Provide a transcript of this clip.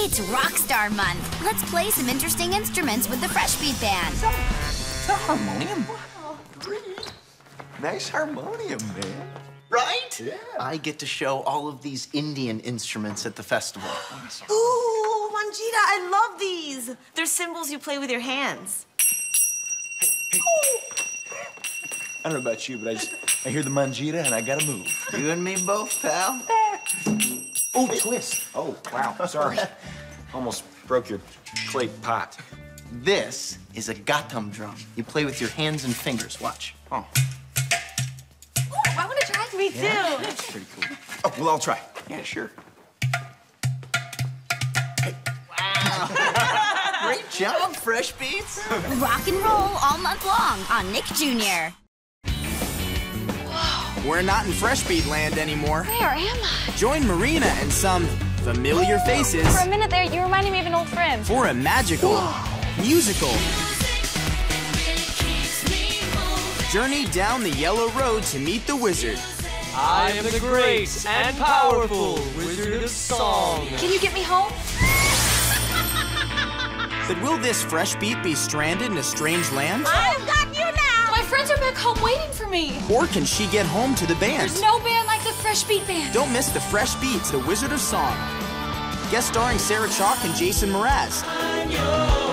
It's Rockstar Month. Let's play some interesting instruments with the Fresh Beat Band. Is that a harmonium? Wow, great. Nice harmonium, man. Right? Yeah. I get to show all of these Indian instruments at the festival. Ooh, Manjita, I love these. They're cymbals you play with your hands. Hey. I don't know about you, but I hear the manjita and I gotta move. You and me both, pal. Oh, twist. Oh, wow, sorry. Almost broke your clay pot. This is a Ghatam drum. You play with your hands and fingers. Watch. Oh. Ooh, I want to try. Me too. Yeah, that's pretty cool. Oh, well, I'll try. Yeah, sure. Wow. Great job, Fresh Beats. Rock and roll all month long on Nick Jr. We're not in Fresh Beat land anymore. Where am I? Join Marina and some familiar faces For a minute there, you reminded me of an old friend. for a magical, musical journey down the yellow road to meet the wizard. I am the great and powerful Wizard of Song. Can you get me home? But will this Fresh Beat be stranded in a strange land? I've got you now! My friends are back home waiting for me. Or can she get home to the band? There's no band like the Fresh Beat Band. Don't miss the Fresh Beats, the Wizard of Song. Guest starring Sarah Chalk and Jason Mraz.